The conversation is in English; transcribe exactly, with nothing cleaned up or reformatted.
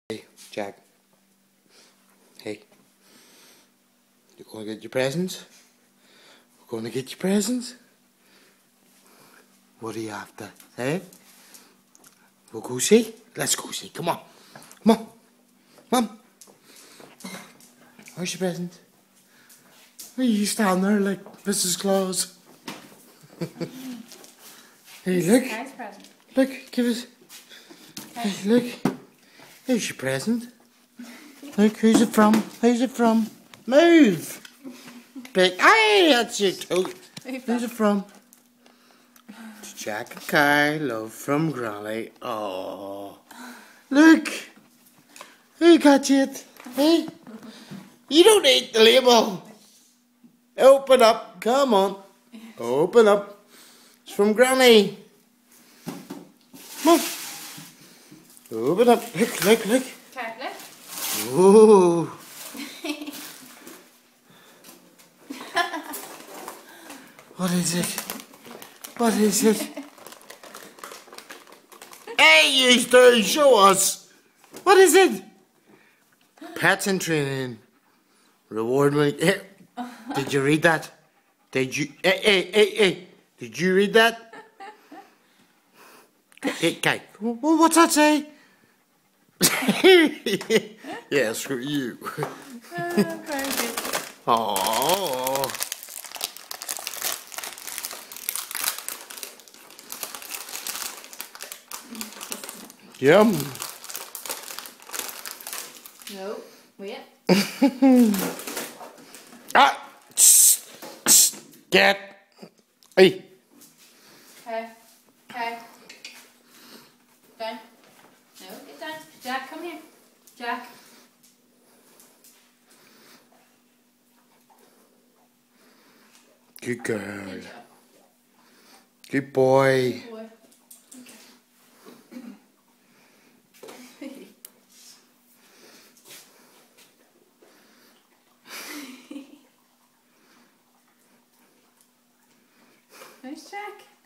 Hey, Jack. Hey. You going to get your presents? We're going to get your presents? What are you after? Hey? We'll go see? Let's go see. Come on. Come on. Come on. Where's your present? Why are you standing there like Missus Claus? Hey, look. Nice present. Look, give us. Hey, look. Here's your present. Look, who's it from? Who's it from? Move! Big. Hey, that's your tote. Who's it from? To Jack and Kai, love from Granny. Oh, look. Who got it? Hey? You don't need the label. Open up. Come on. Open up. It's from Granny. Come on. Open up. Look, look, look. Okay, look. Ooh. What is it? What is it? Hey, you two, show us. What is it? Pets in training. Reward money. Here. Did you read that? Did you? Hey, hey, hey, hey. Did you read that? Hey, Kai. What's that say? Yeah, screw you. Oh, very good. Aww. Yum. No, wait. Ah! Tss, tss, get. Hey. Okay, okay. Down. No, get down. Jack, come here. Jack. Good girl. Good job. Good boy. Good boy. Okay. Nice, Jack.